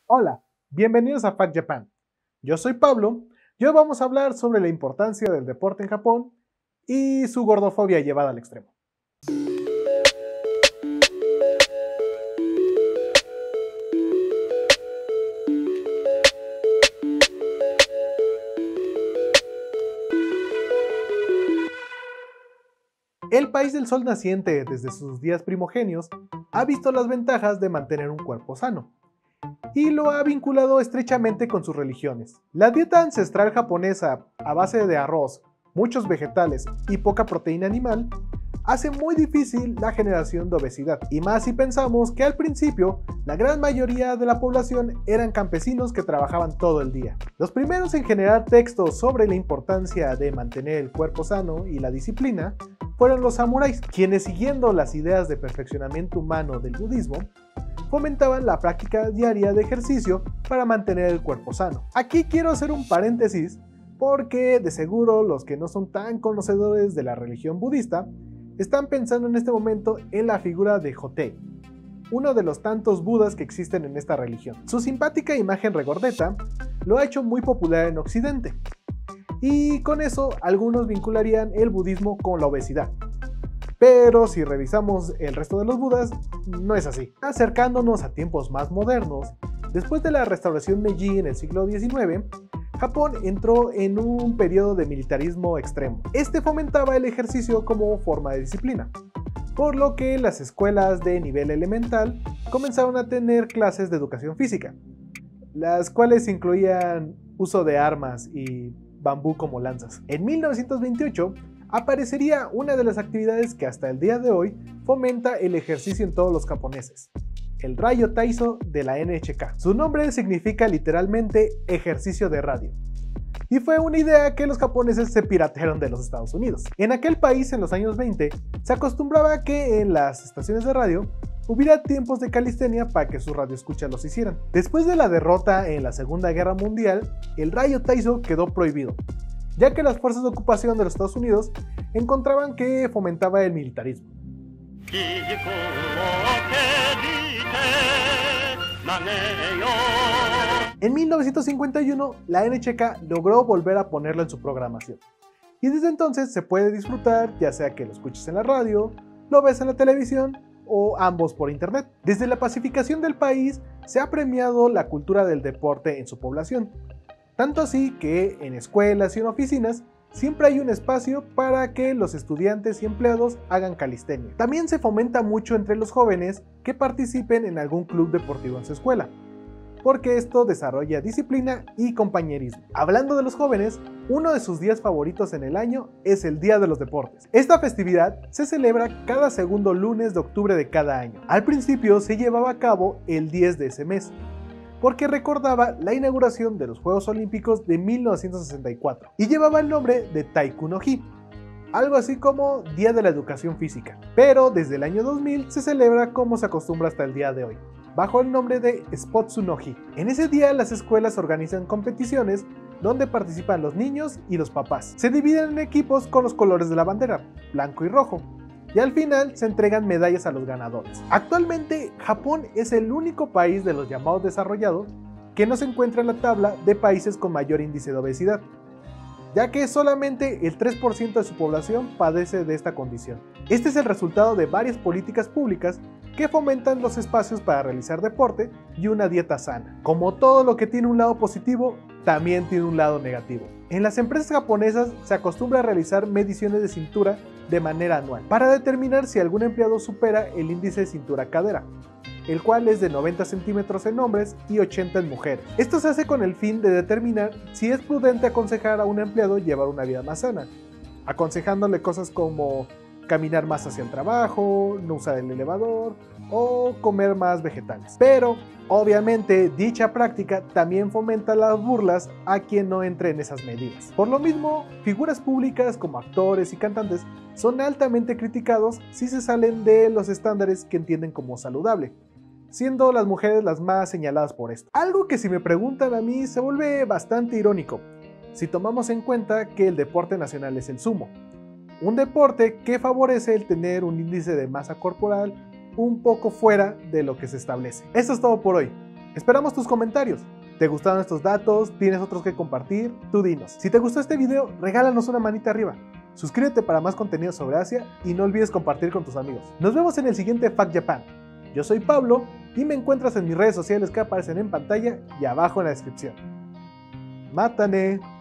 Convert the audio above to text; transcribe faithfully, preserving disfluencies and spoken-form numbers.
Hola, bienvenidos a Fact Japan. Yo soy Pablo y hoy vamos a hablar sobre la importancia del deporte en Japón y su gordofobia llevada al extremo. El país del sol naciente desde sus días primogenios ha visto las ventajas de mantener un cuerpo sano y lo ha vinculado estrechamente con sus religiones. La dieta ancestral japonesa a base de arroz, muchos vegetales y poca proteína animal hace muy difícil la generación de obesidad, y más si pensamos que al principio la gran mayoría de la población eran campesinos que trabajaban todo el día. Los primeros en generar textos sobre la importancia de mantener el cuerpo sano y la disciplina fueron los samuráis, quienes siguiendo las ideas de perfeccionamiento humano del budismo, fomentaban la práctica diaria de ejercicio para mantener el cuerpo sano. Aquí quiero hacer un paréntesis porque de seguro los que no son tan conocedores de la religión budista están pensando en este momento en la figura de Hotei, uno de los tantos budas que existen en esta religión. Su simpática imagen regordeta lo ha hecho muy popular en Occidente, y con eso algunos vincularían el budismo con la obesidad. Pero si revisamos el resto de los budas, no es así. Acercándonos a tiempos más modernos, después de la restauración Meiji en el siglo diecinueve, Japón entró en un periodo de militarismo extremo. Este fomentaba el ejercicio como forma de disciplina, por lo que las escuelas de nivel elemental comenzaron a tener clases de educación física, las cuales incluían uso de armas y bambú como lanzas. En mil novecientos veintiocho aparecería una de las actividades que hasta el día de hoy fomenta el ejercicio en todos los japoneses: el Rayo Taiso de la N H K. Su nombre significa literalmente ejercicio de radio, y fue una idea que los japoneses se piratearon de los Estados Unidos. En aquel país, en los años veinte, se acostumbraba que en las estaciones de radio hubiera tiempos de calistenia para que sus radioescuchas los hicieran. Después de la derrota en la Segunda Guerra Mundial, el Rayo Taiso quedó prohibido, ya que las fuerzas de ocupación de los Estados Unidos encontraban que fomentaba el militarismo. En mil novecientos cincuenta y uno, la N H K logró volver a ponerlo en su programación, y desde entonces se puede disfrutar, ya sea que lo escuches en la radio, lo ves en la televisión o ambos por internet. Desde la pacificación del país se ha premiado la cultura del deporte en su población, tanto así que en escuelas y en oficinas siempre hay un espacio para que los estudiantes y empleados hagan calistenia. También se fomenta mucho entre los jóvenes que participen en algún club deportivo en su escuela, porque esto desarrolla disciplina y compañerismo. Hablando de los jóvenes, uno de sus días favoritos en el año es el Día de los Deportes. Esta festividad se celebra cada segundo lunes de octubre de cada año. Al principio se llevaba a cabo el diez de ese mes, porque recordaba la inauguración de los Juegos Olímpicos de mil novecientos sesenta y cuatro, y llevaba el nombre de Taiku no Hi, algo así como Día de la Educación Física. Pero desde el año dos mil se celebra como se acostumbra hasta el día de hoy, bajo el nombre de Spotsu no Hi. En ese día las escuelas organizan competiciones donde participan los niños y los papás. Se dividen en equipos con los colores de la bandera, blanco y rojo, y al final se entregan medallas a los ganadores. Actualmente, Japón es el único país de los llamados desarrollados que no se encuentra en la tabla de países con mayor índice de obesidad, ya que solamente el tres por ciento de su población padece de esta condición. Este es el resultado de varias políticas públicas que fomentan los espacios para realizar deporte y una dieta sana. Como todo lo que tiene un lado positivo, también tiene un lado negativo. En las empresas japonesas se acostumbra a realizar mediciones de cintura de manera anual para determinar si algún empleado supera el índice de cintura-cadera, el cual es de noventa centímetros en hombres y ochenta en mujeres. Esto se hace con el fin de determinar si es prudente aconsejar a un empleado llevar una vida más sana, aconsejándole cosas como caminar más hacia el trabajo, no usar el elevador o comer más vegetales. Pero obviamente dicha práctica también fomenta las burlas a quien no entre en esas medidas. Por lo mismo, figuras públicas como actores y cantantes son altamente criticados si se salen de los estándares que entienden como saludable, siendo las mujeres las más señaladas por esto. Algo que, si me preguntan a mí, se vuelve bastante irónico si tomamos en cuenta que el deporte nacional es el sumo, un deporte que favorece el tener un índice de masa corporal un poco fuera de lo que se establece. Esto es todo por hoy. Esperamos tus comentarios. ¿Te gustaron estos datos? ¿Tienes otros que compartir? Tú dinos. Si te gustó este video, regálanos una manita arriba. Suscríbete para más contenido sobre Asia y no olvides compartir con tus amigos. Nos vemos en el siguiente Fact Japan. Yo soy Pablo y me encuentras en mis redes sociales que aparecen en pantalla y abajo en la descripción. ¡Mátane!